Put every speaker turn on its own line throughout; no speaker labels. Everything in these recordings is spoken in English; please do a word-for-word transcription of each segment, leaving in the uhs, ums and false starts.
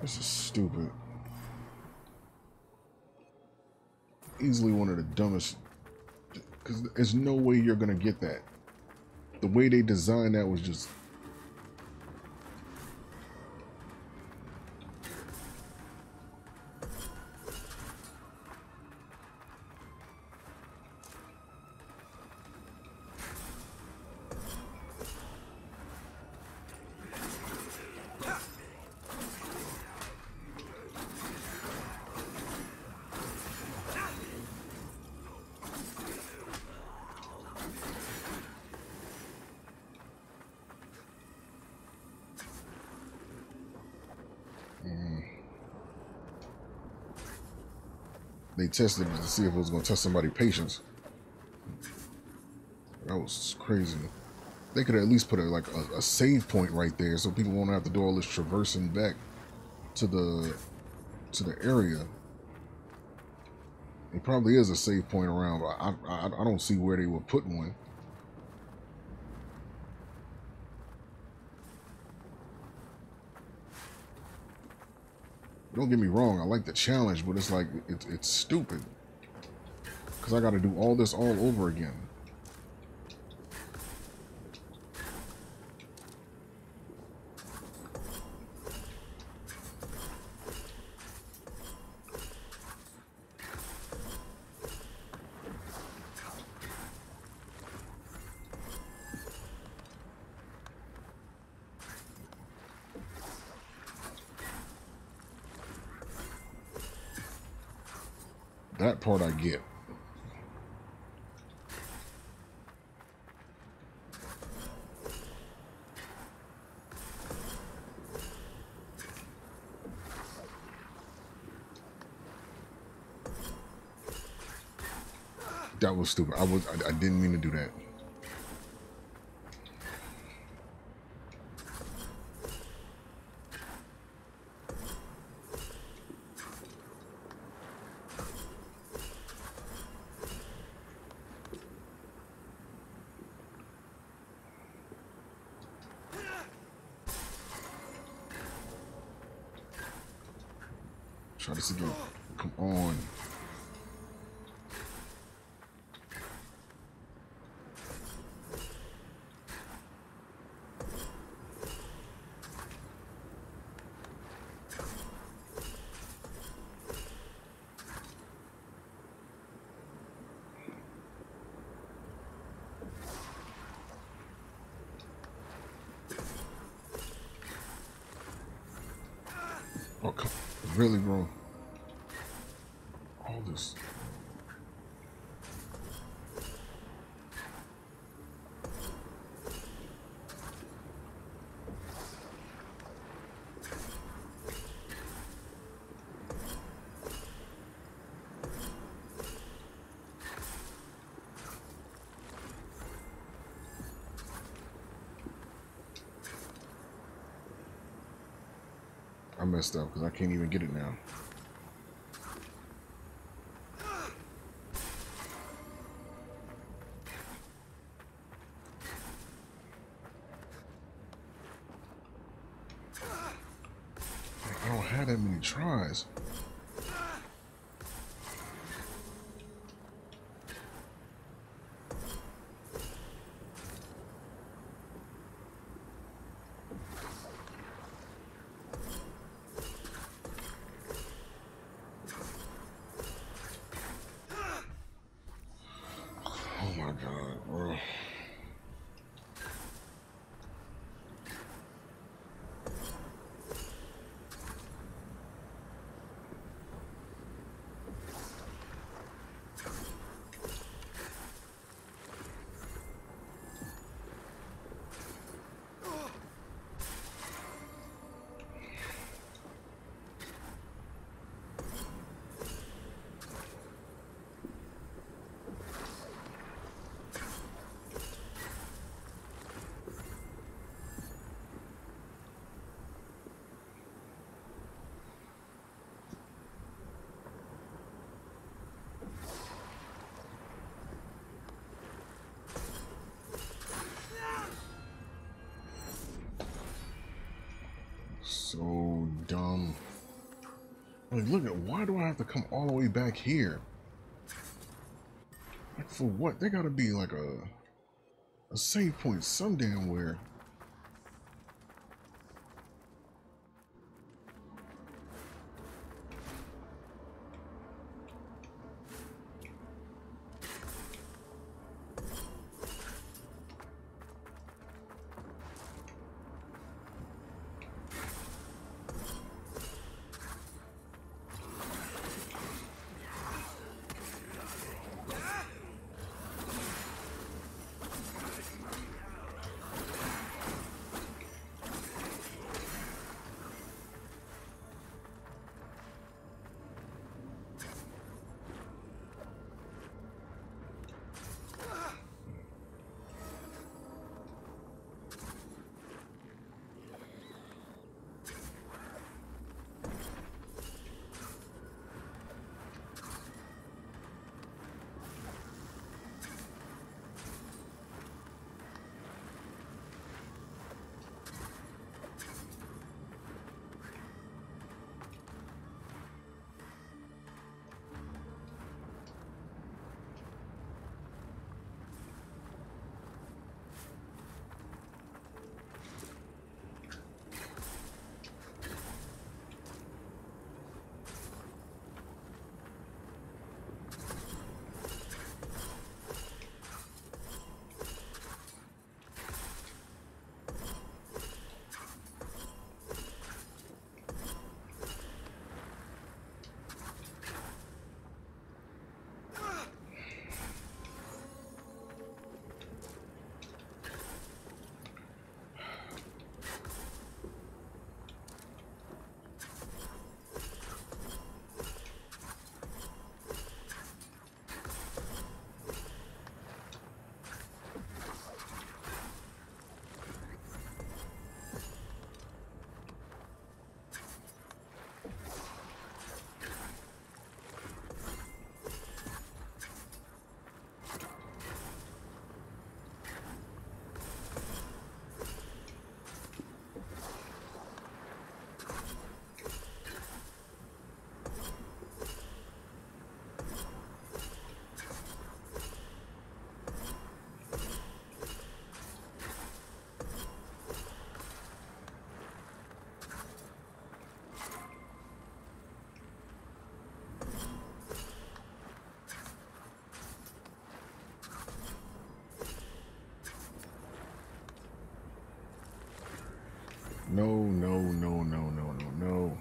This is stupid. Easily one of the dumbest. Because there's no way you're going to get that. The way they designed that was just... They tested it to see if it was going to test somebody's patience. That was crazy. They could at least put a, like a, a save point right there, so people won't have to do all this traversing back to the to the area. It probably is a save point around, but I I, I don't see where they would put one. Don't get me wrong, I like the challenge, but it's like, it's, it's stupid. Because I got to do all this all over again. That part I get. That was stupid. I was I, I didn't mean to do that. Try this again. Come on. Oh, come on. Really, bro? All this. I messed up because I can't even get it now. I don't have that many tries. Oh my God, bro. So dumb. Like, look at, why do I have to come all the way back here? Like, for what? There gotta be like a a save point some damn where. No, no, no, no, no, no, no.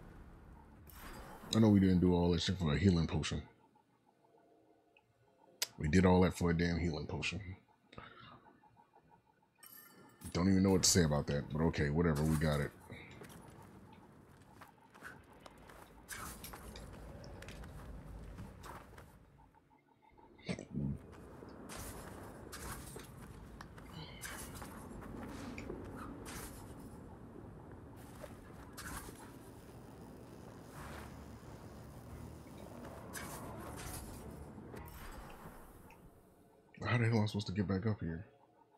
I know we didn't do all that shit for a healing potion. We did all that for a damn healing potion. Don't even know what to say about that, but okay, whatever, we got it. How the hell am I supposed to get back up here?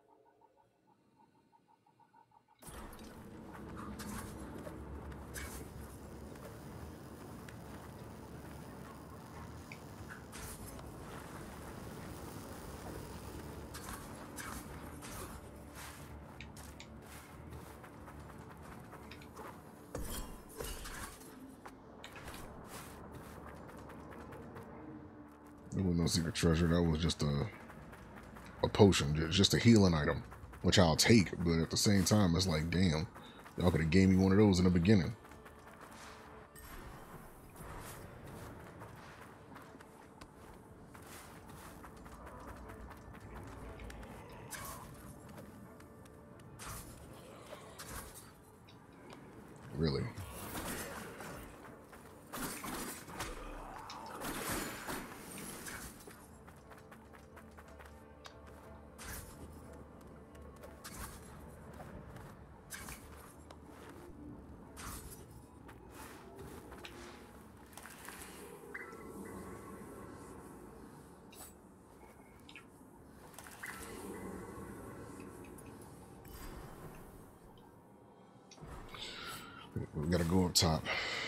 There was no secret treasure. That was just a a potion, just a healing item, which I'll take. But at the same time, it's like, damn, y'all could have gave me one of those in the beginning. Really. We gotta go up top.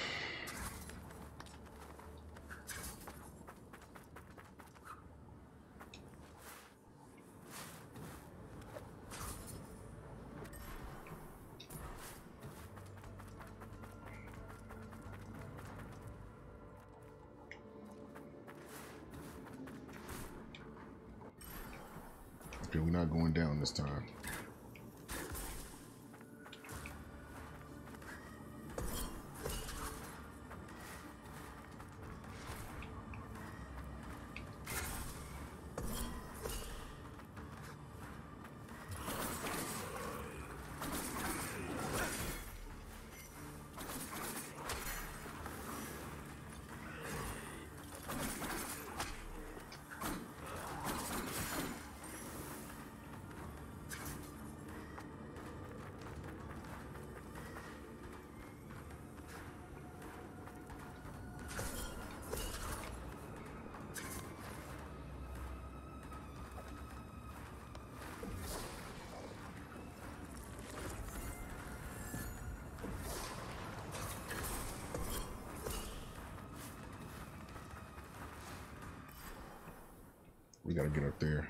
Okay, we're not going down this time. We gotta get up there.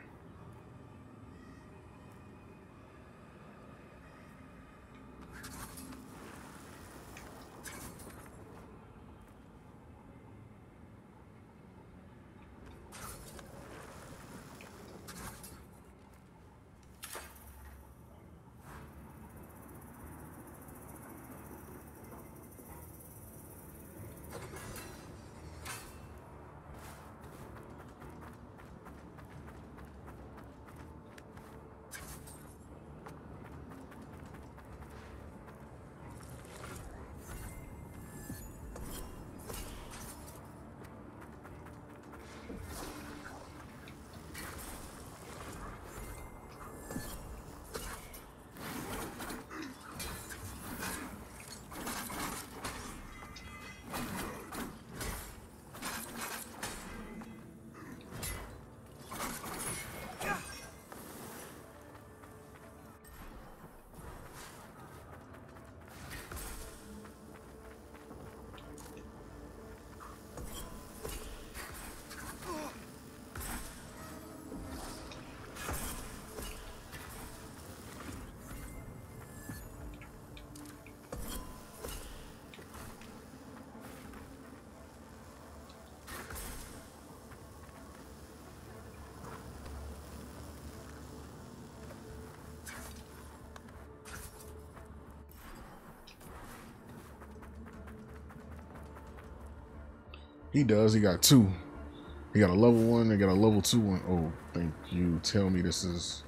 He does. He got two. He got a level one. They got a level two one. Oh, thank you. Tell me this is.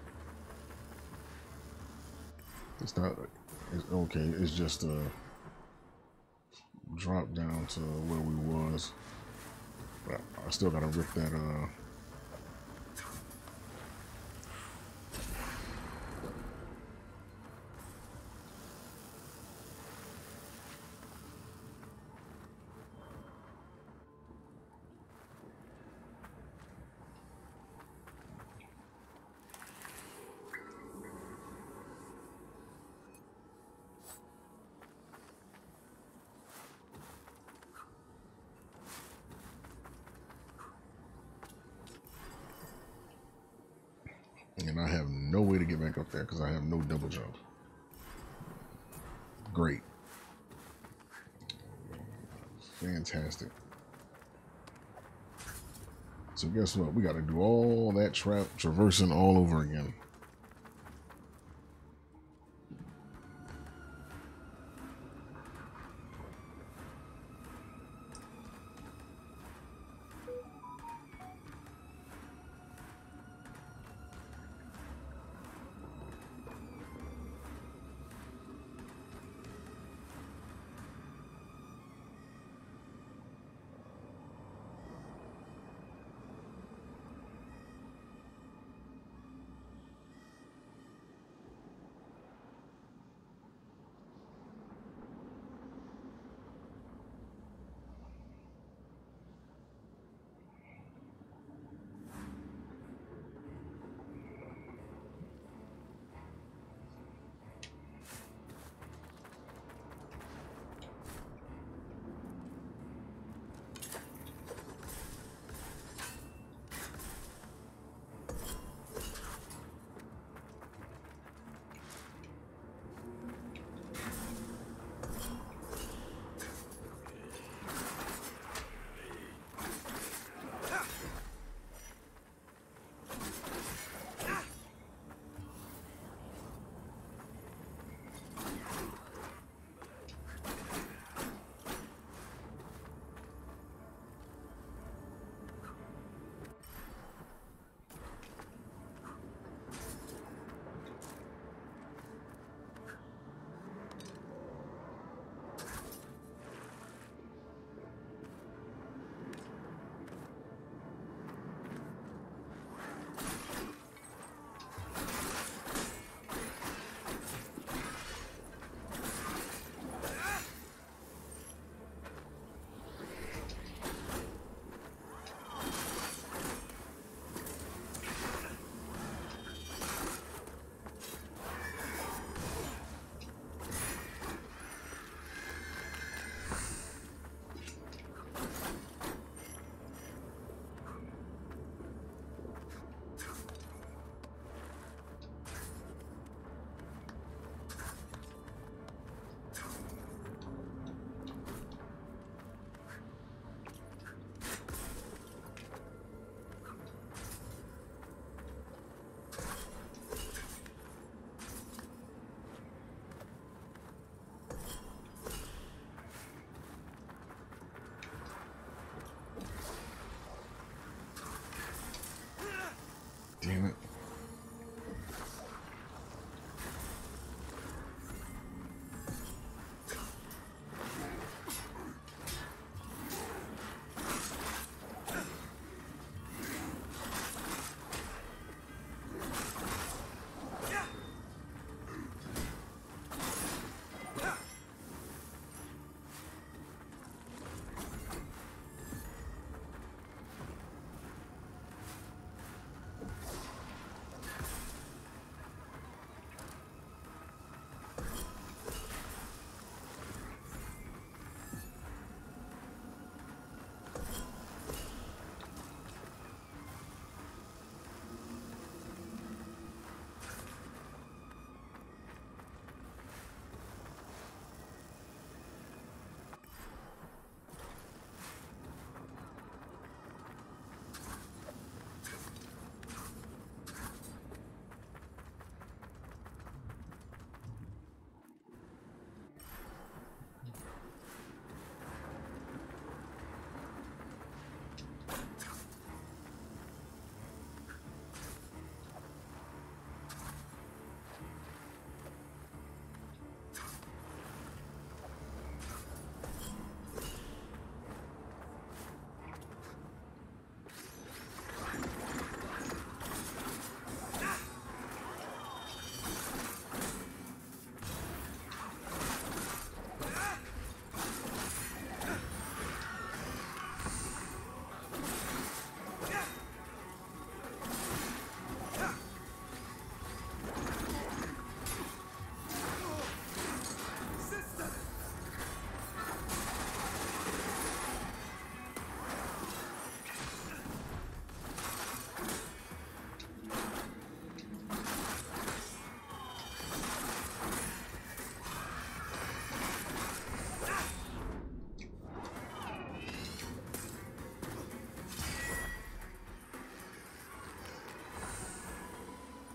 It's not. It's, okay, it's just a drop down to where we was. But I still gotta rip that. Uh. And I have no way to get back up there because I have no double jump. Great. Fantastic. So guess what? We got to do all that trap traversing all over again. Damn it.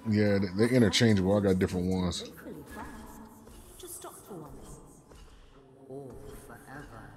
Yeah, they- they're interchangeable. I got different ones.
Willfully fast. Just stop for once. Or forever.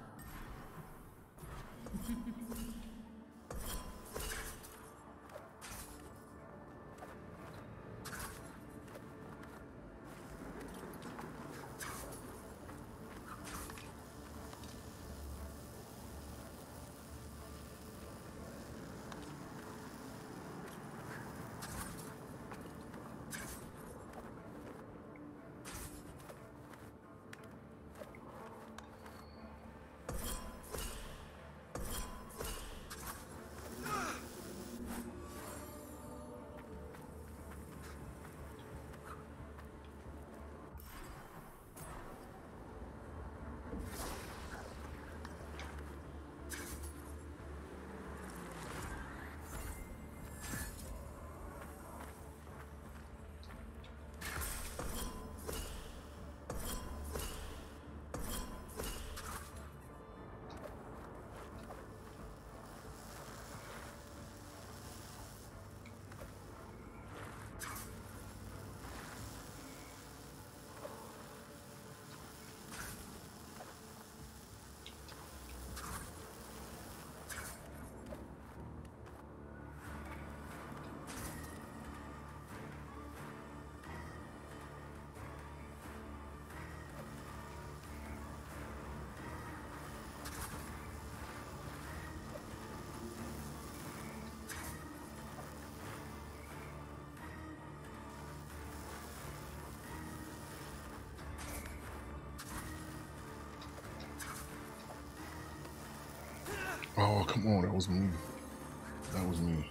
Oh, come on. That was me. That was me.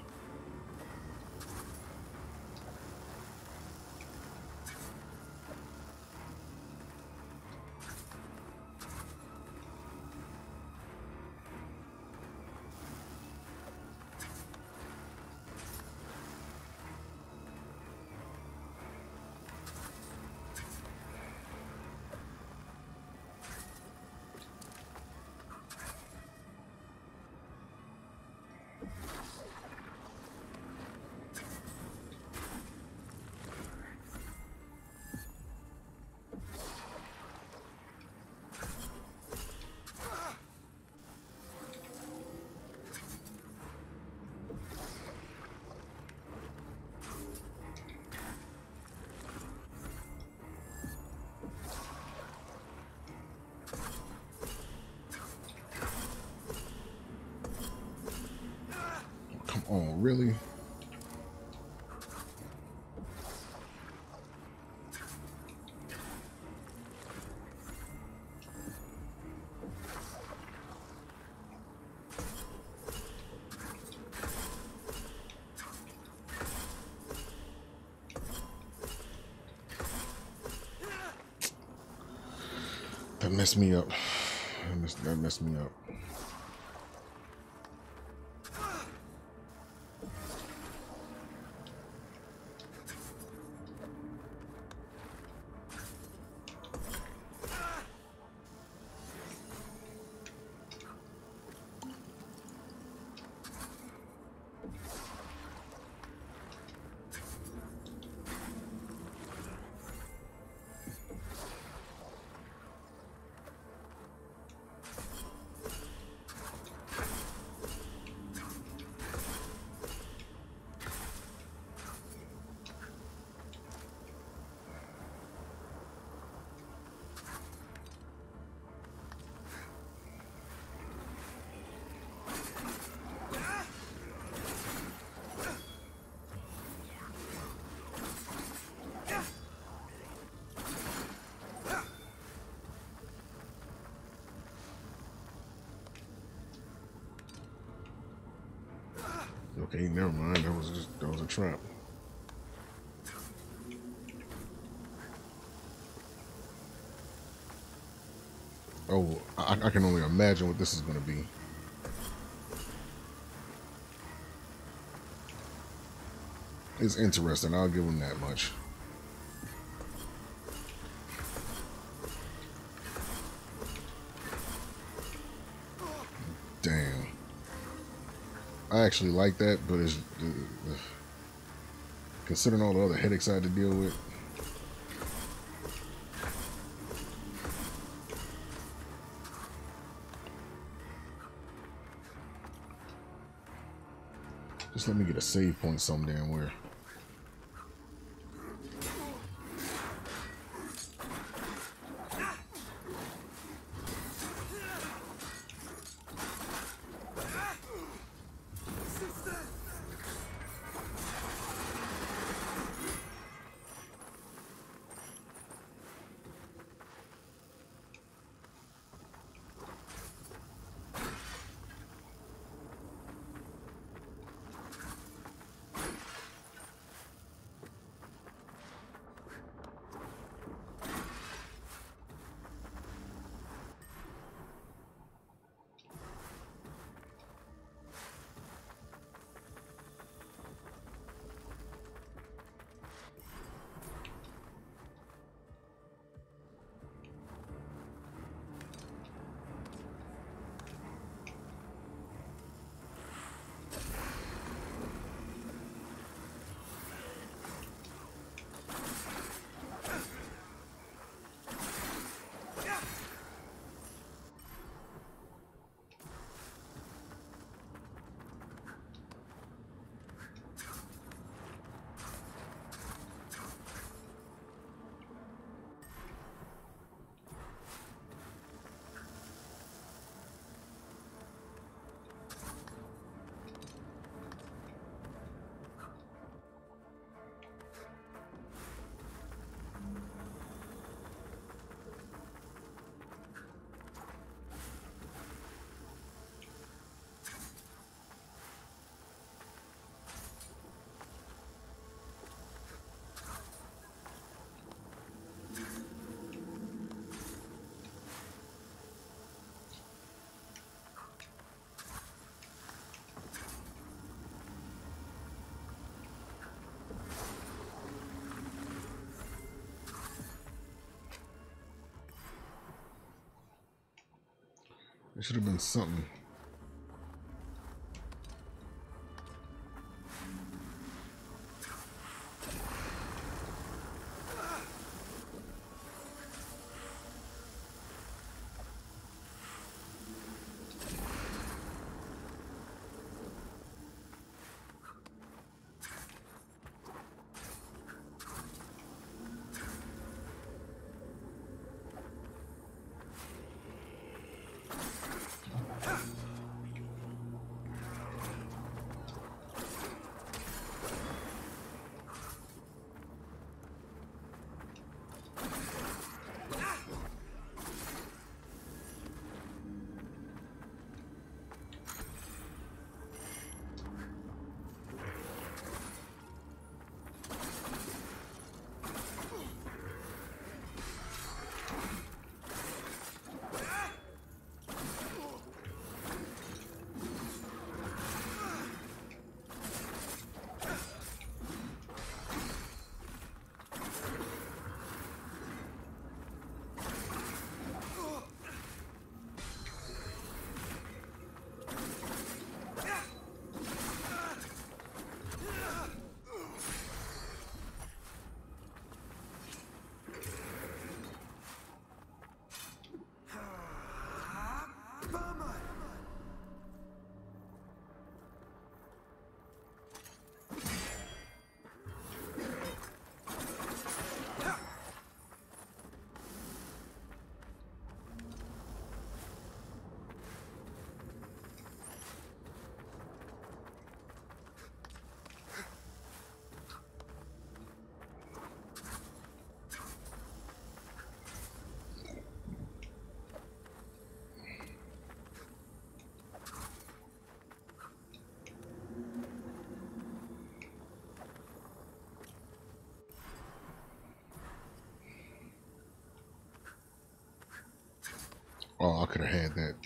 Come on, really? That messed me up. That messed, that messed me up. Okay, never mind. That was just that was a trap. Oh, I, I can only imagine what this is going to be. It's interesting. I'll give him that much. Damn. I actually like that, but it's uh, Considering all the other headaches I had to deal with. Just let me get a save point some damn where. There should have been something. Oh, I could have had that.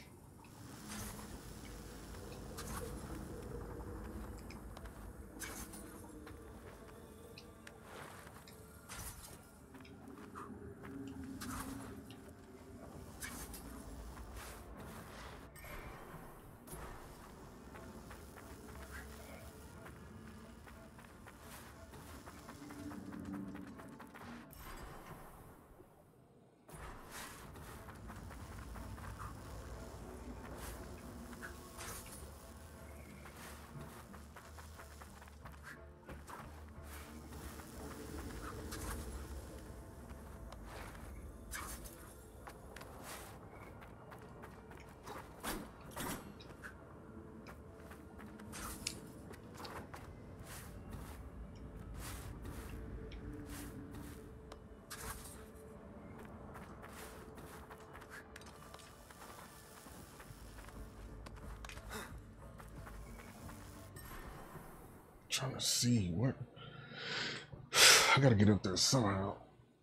Trying to see what I gotta get up there somehow.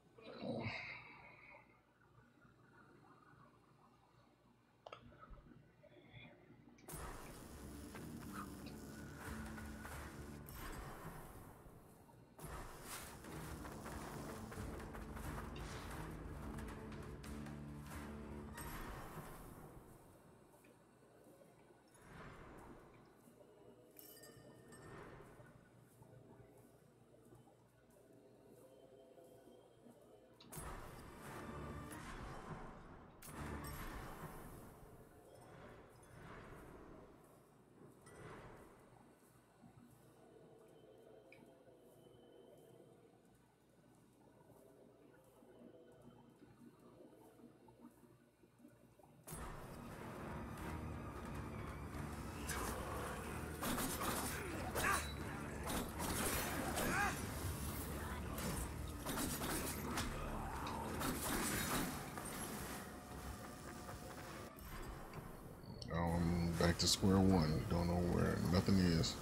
Um, back to square one. Don't know where nothing is.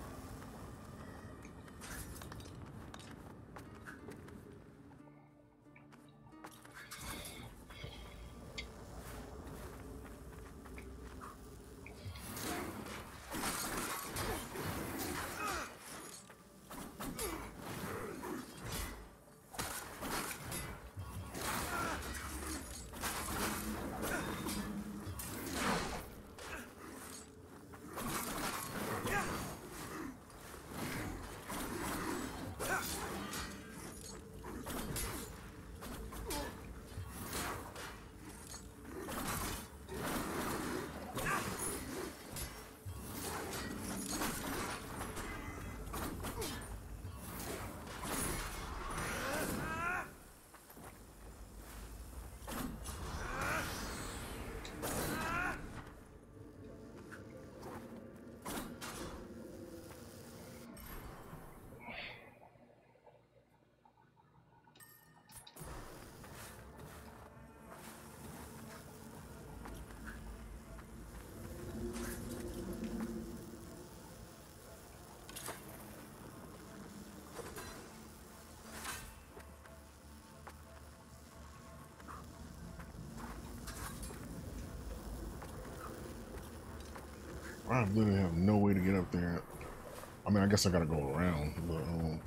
I literally have no way to get up there. I mean, I guess I gotta go around, but um,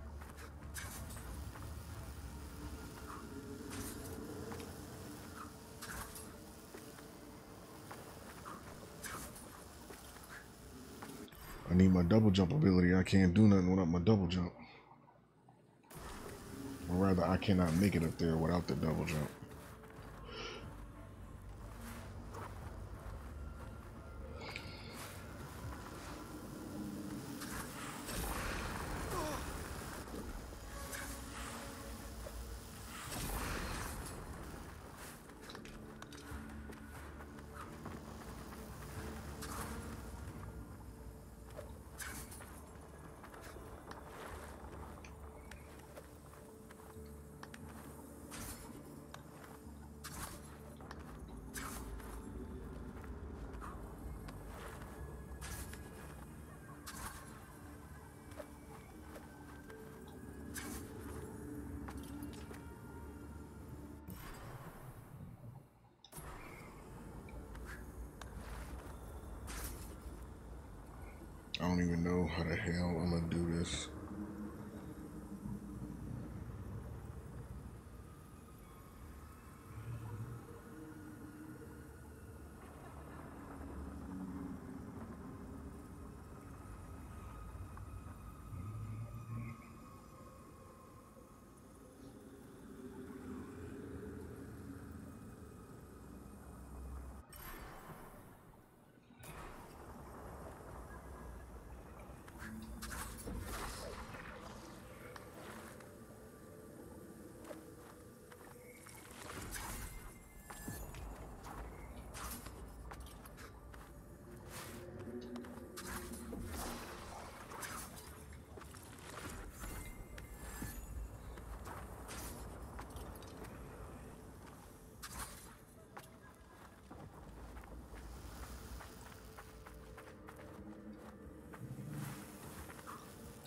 I need my double jump ability. I can't do nothing without my double jump. Or rather, I cannot make it up there without the double jump. I don't even know how the hell I'm gonna do this.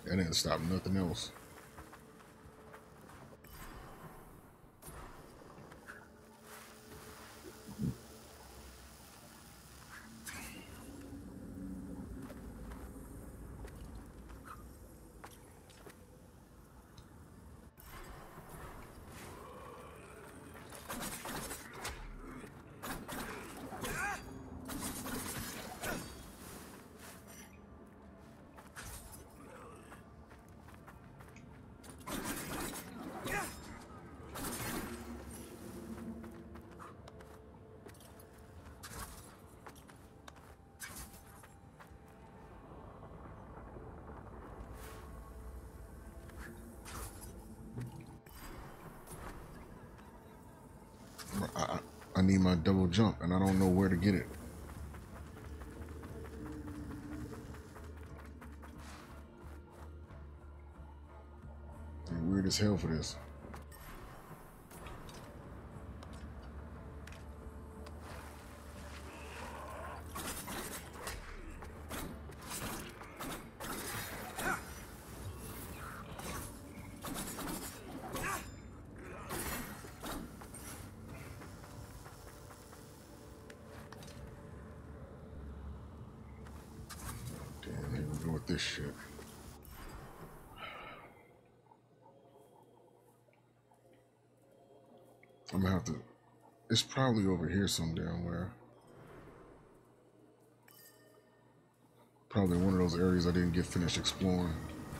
That didn't stop nothing else. I, I need my double jump, and I don't know where to get it. I'm weird as hell for this. This shit. I'm gonna have to. It's probably over here some damn where. Probably one of those areas I didn't get finished exploring.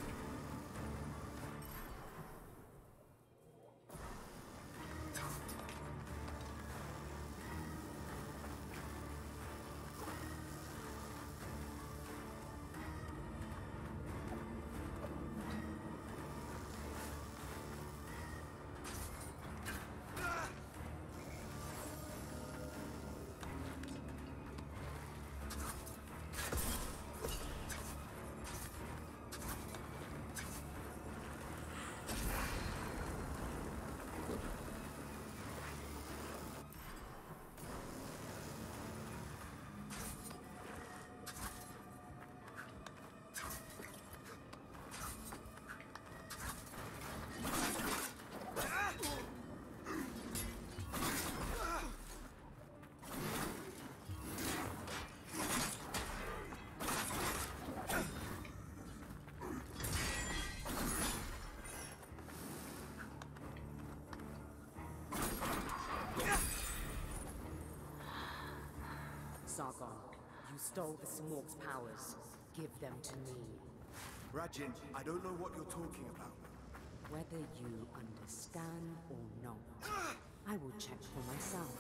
Sargon, you stole the Smorg's powers. Give them to me.
Rajin, I don't know what you're talking about.
Whether you understand or not, I will check for myself.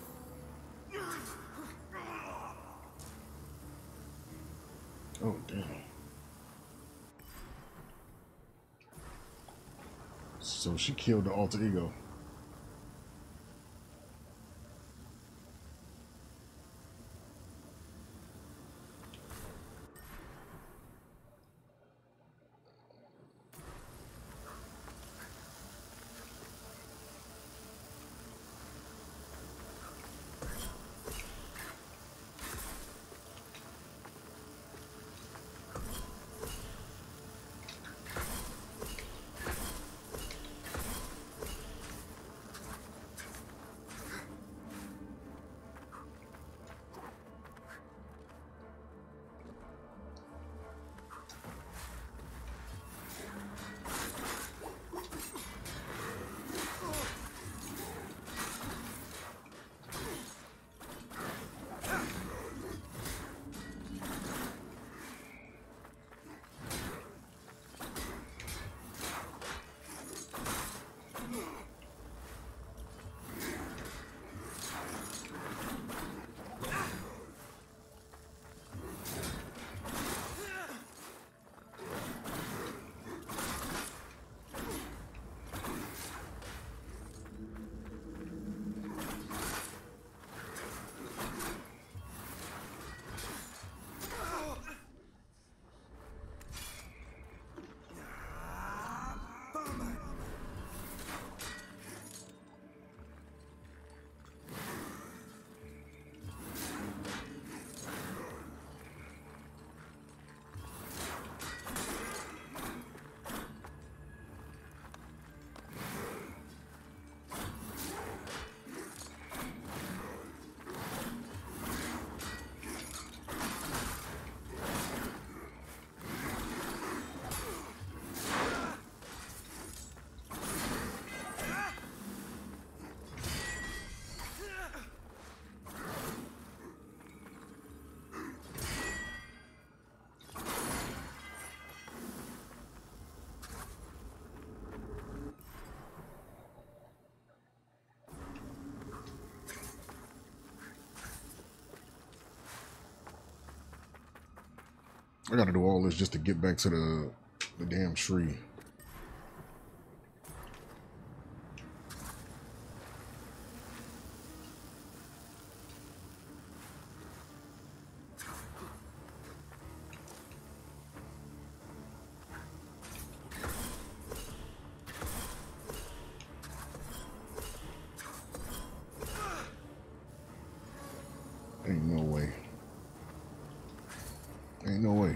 Oh, damn. So she killed the alter ego. I gotta do all this just to get back to the the damn tree. Ain't no way. Ain't no way.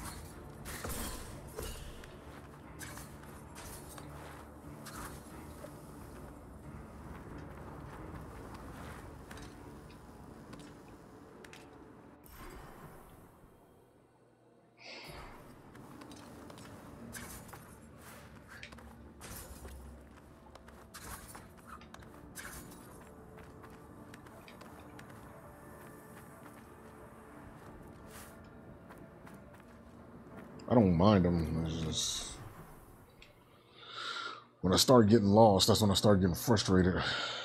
I don't mind them. It's just when I start getting lost, that's when I start getting frustrated.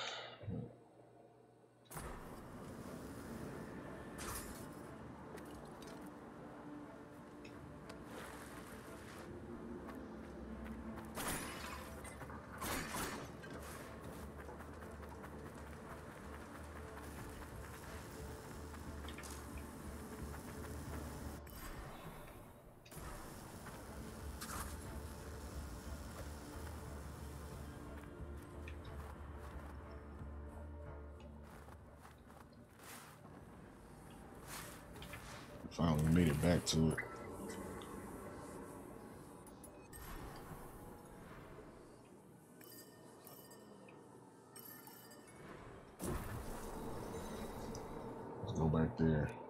Finally made it back to it. Let's go back there.